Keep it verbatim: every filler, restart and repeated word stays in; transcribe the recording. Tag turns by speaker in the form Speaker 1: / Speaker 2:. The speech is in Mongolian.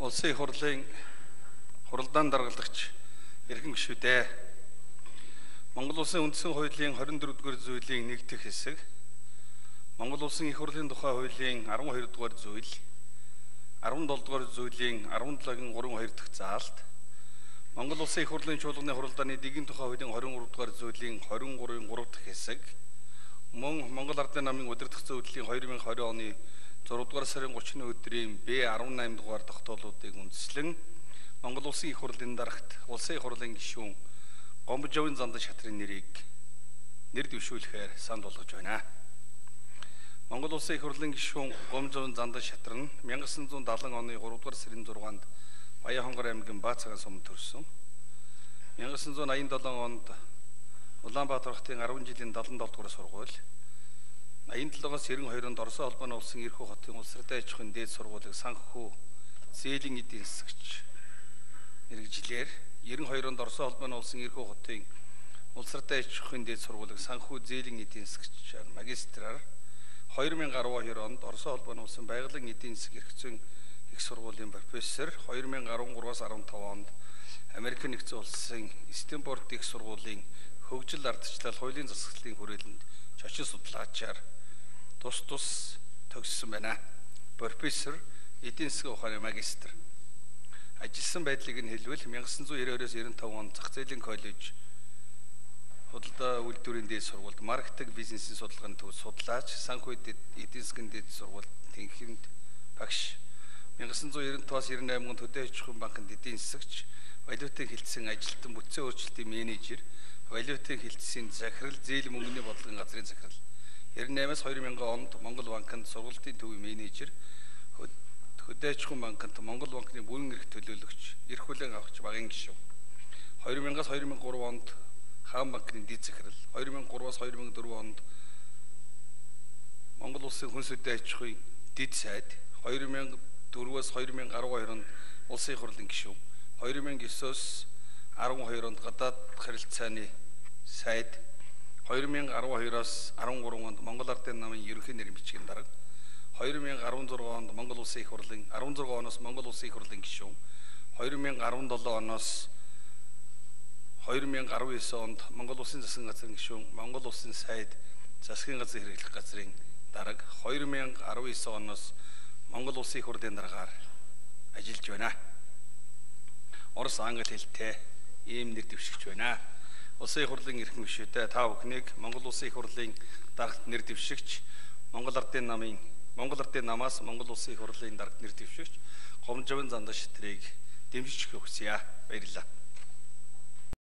Speaker 1: Улсын их хурлын хуралдаан даргалагч эрхэм гишүүдээ. Монгол улсын үндсэн хуулийн двадцать четвёрт дугаар зүйлийн нэг дэх хэсэг, Монгол улсын их хурлын тухай хуулийн twelve дугаар зүйл, seventeen дугаар зүйлийн seventeen-гийн three two дахь заалт, Монгол улсын их хурлын чуулганы хуралдааны дэгийн тухай хуулийн twenty-three дугаар зүйлийн twenty-three-ийн three дахь хэсэг, мөн Монгол Ардын намын удирдах зөвлөлийн twenty twenty оны six дугаар сарын thirty өдрийн B eighteen дугаар тогтоолуудыг үндэслэн Монгол улсын их хурлын дарагт улсын их хурлын гишүүн Гомбожовын Зандан шатрын нэрийг нэр дэвшүүлэхээр санд болгож байна. Монгол улсын их хурлын гишүүн Гомбожовын Зандан шатар нь nineteen seventy оны three дугаар сарын six-нд Баян-Хонгор аймгийн Баацаган сумд төрсөн. nineteen eighty-seven онд Улаанбаатар хотын ten жилийн seventy-seven дугаар сургууль, eighty-seven-аас ninety-two онд Оросын холбооны улсын Ирхүү хотын улсартай аж ахуйн дээд сургуулийг санхүү зээлийн эдийн засагч мэргэжлэр, ninety-two онд Оросын холбооны улсын Ирхүү хотын улсартай аж ахуйн дээд сургуулийг санхүү зээлийн эдийн засагчаар магистраар, twenty twelve онд Оросын холбооны улсын байгалийн эдийн засаг эрх зүйн их сургуулийн профессор, twenty thirteen-аас fifteen онд Америк нэгдсэн улсын Стэнфорд их сургуулийн хөгжил ардчлал хуулийн засаглалын хүрээлэнд шочин судлаачаар тус тус төгссөн байна. Профессор, эдийн засгийн ухааны магистр. Ажилласан байдлыг нь хэлбэл nineteen ninety-two-аас ninety-five онд зах зээлийн коллеж худалдаа үйлдвэрийн дээд сургуульд маркетинг бизнесийн судалгааны төвд судлаач, санхүү эдийн засгийн дээд сургуульд тэнхимд багш. nineteen ninety-two-аас ninety-eight онд Төдий аж ахуйн банкнд эдийн засагч, валютын хилцэн ажилтан бүтцийн өөрчлөлтийн менежер, валютын хилцээний захирал, зээл мөнгөний бодлогын газрын захирал. ninety-eight-аас two thousand онд Монгол банкнд сургалтын төвийн менежер, Хөдий аж ахуйн банкнд Монгол банкны бүрэн эрх төлөөлөгч, эрх хүлээн авахч багийн гишүүн. two thousand-аас two thousand three онд Хаан банкны дэд захирал, two thousand three-аас two thousand four онд Монгол улсын хүнс хөдий аж ахуйн дэд сайд, two thousand four-аас two thousand twelve онд улсын их хурлын гишүүн, two thousand nine-аас twelve онд гадаад харилцааны сайд, two thousand twelve-аас thirteen онд Монгол Ардын намын ерөнхий нэрийн бичгийн дарга, two thousand sixteen онд Монгол улсын их хурлын sixteen оноос Монгол улсын их хурлын гишүүн, two thousand seventeen оноос two thousand nineteen онд Монгол улсын засгийн газрын гишүүн, Монгол улсын сайд засгийн газрын хэрэглэх газрын дарга, two thousand nineteen оноос Монгол улсын их хурлын даргаар ажиллаж байна. Орос англи хэлтэй ийм нэр дэвшигч байна. Улсын их хурлын эрхэм гишүүдээ та бүхнийг Монгол улсын их хурлын дарагт нэр дэвшигч, Монгол Ардын намын Монгол Ардын намаас Монгол улсын их хурлын дарагт нэр дэвшигч Гомбожовын Зандан шатрыг дэмжиж өгөх хүсье. Баярлалаа.